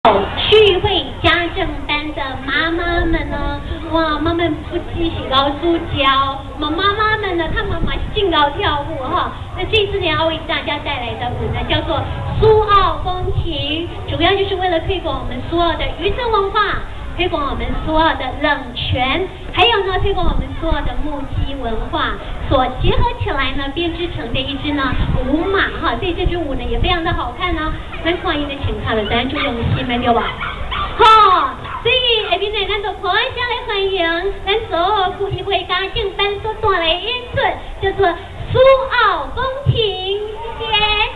趣味家政班的妈妈们呢，哇，妈妈不只是老师教，妈妈们呢，她妈妈敬老跳舞哈。那这次呢，要为大家带来的舞呢，叫做苏澳风情，主要就是为了推广我们苏澳的渔村文化，推广我们苏澳的冷泉，还有呢，推广我们苏澳的木屐文化，所结合起来呢，编织成的一支呢舞马哈，所以这支舞呢也非常的好看呢。咱看伊的情况了，咱就用心了对吧？好，所以下面呢，咱就开声来欢迎咱所有故意会家政班所带来的演出，叫做苏澳风情，谢谢。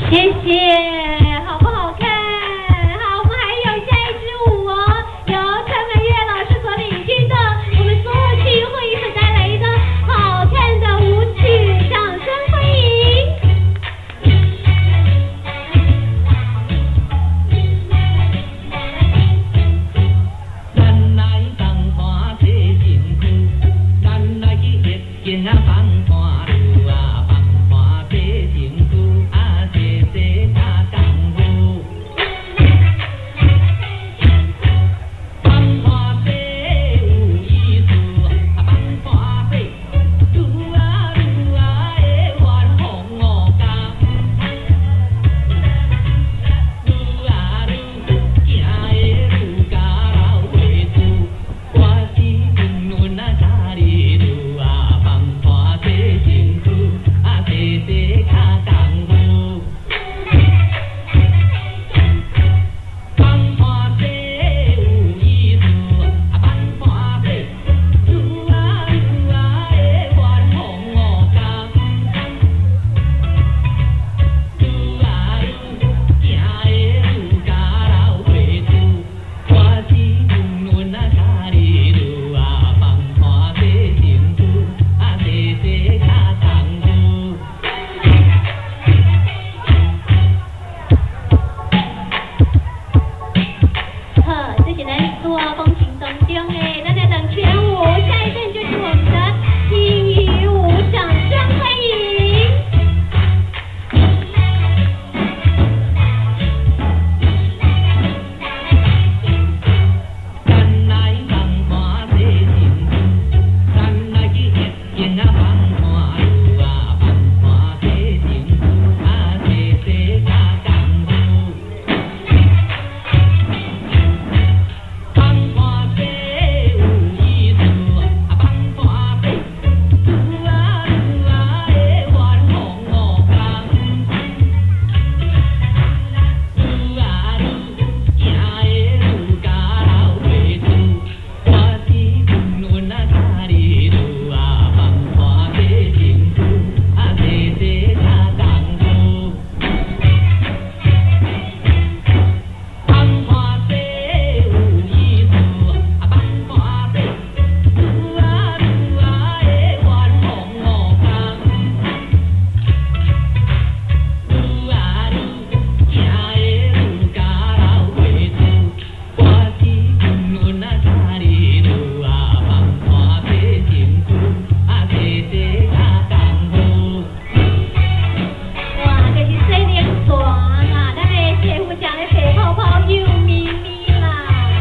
谢谢，好不好看？好，我们还有下一支舞哦，由陈美月老师所领军的，我们所有剧会议所带来一个好看的舞曲，掌声欢迎。 咱来放看西城区，咱来去热情啊放看路啊，放看西城区啊，西西加功夫。放看西有意思，啊放看西，愈啊愈啊会发红哦感，愈啊愈行的愈加老岁数，我是云云啊家里路啊，放看西城区啊，西西加功夫。放看西有意思，啊放看西，愈啊愈啊会发红哦感，愈啊愈行的愈加老岁数，我是云云啊家里路啊，放看西城区啊，西西加功夫。 好，这是咱所有风情当中的咱的冷泉舞，下一站就是我们的金鱼舞，掌声欢迎。 咱来放看西城区，咱来去热情啊放看路啊，放看西城区啊，西西加功夫。放看西有意思，啊放看西，愈啊愈啊会发红哦感，愈啊愈行的愈加老岁数，我是云云啊家里路啊，放看西城区啊，西西加功夫。放看西有意思，啊放看西，愈啊愈啊会发红哦感，愈啊愈行的愈加老岁数，我是云云啊家里路啊，放看西城区啊，西西加功夫。 哇，这是水莲船啊，咱的师傅讲的白泡泡又咪咪啦。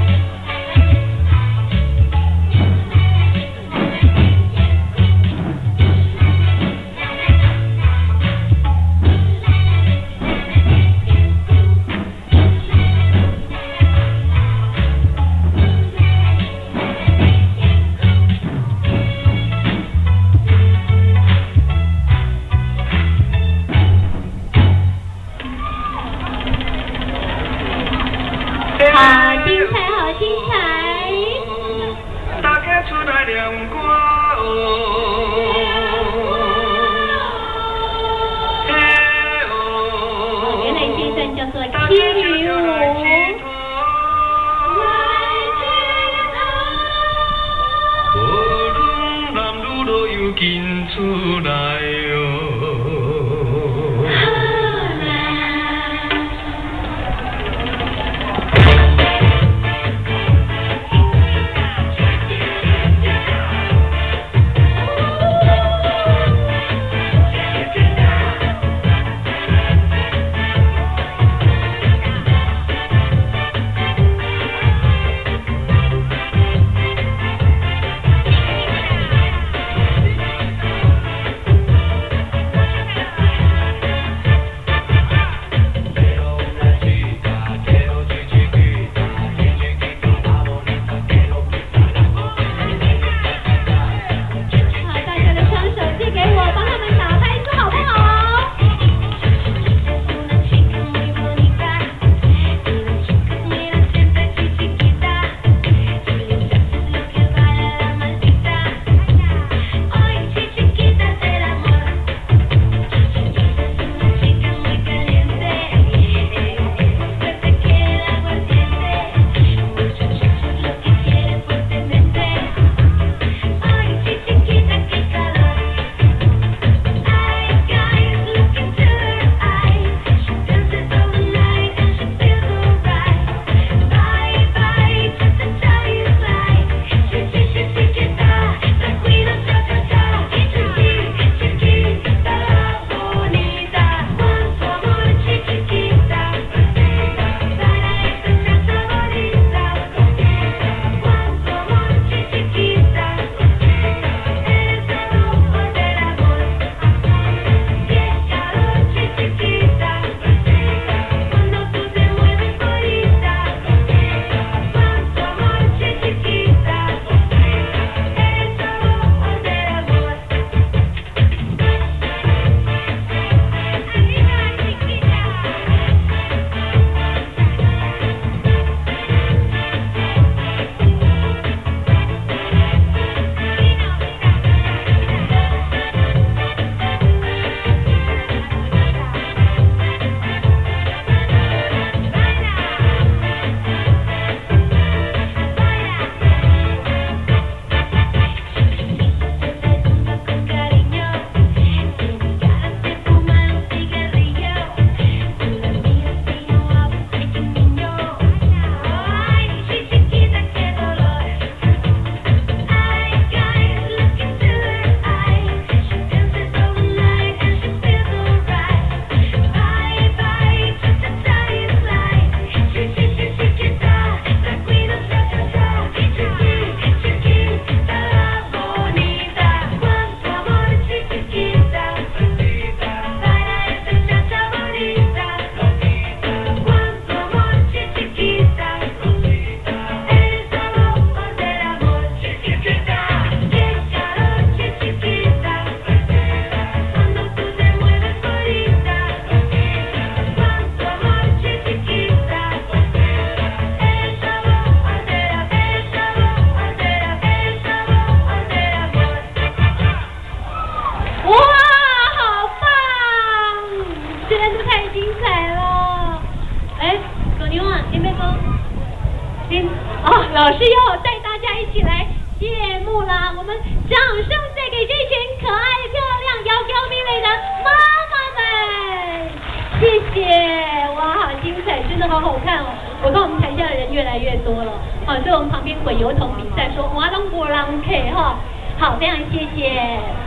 好精彩，好精彩！ 大家出来念歌哦，嘿哦， 原来这段叫做大金家鱼就来舞。 起头，无论男女都有紧出来哦。 老师又带大家一起来谢幕啦！我们掌声再给这群可爱、漂亮、窈窕美美的妈妈们，谢谢！哇，好精彩，真的好好看哦！我看我们台下的人越来越多了，所以我们旁边滚油桶比赛说哇拢无人客哈，好，非常谢谢。